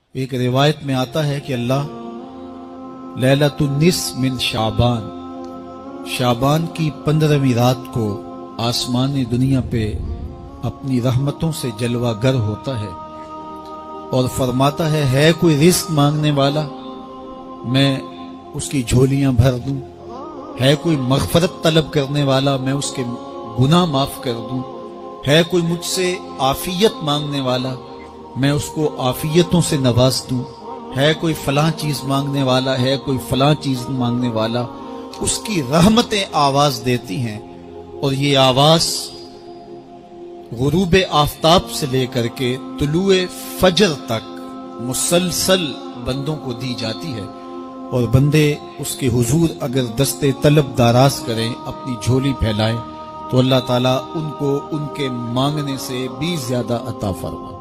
ایک روایت میں آتا ہے کہ اللہ لیلۃ النصف من شعبان کی 15ویں رات کو آسمان دنیا پہ اپنی رحمتوں سے جلوہ گر ہوتا ہے اور فرماتا ہے کوئی رزق مانگنے والا، میں اس کی جھولیاں بھر دوں، ہے کوئی مغفرت طلب کرنے والا، میں اس کے گناہ معاف کر دوں، ہے کوئی مجھ سے عافیت مانگنے والا، میں اس کو عافیتوں سے نواز دوں، ہے کوئی فلاں چیز مانگنے والا، ہے کوئی فلاں چیز مانگنے والا، اس کی رحمتیں آواز دیتی ہیں اور یہ آواز غروب آفتاب سے لے کر کے طلوع فجر تک مسلسل بندوں کو دی جاتی ہے، اور بندے اس کے حضور اگر دستے طلب دراز کریں، اپنی جھولی پھیلائیں، تو اللہ تعالیٰ ان کو ان کے مانگنے سے بھی زیادہ عطا فرمائے۔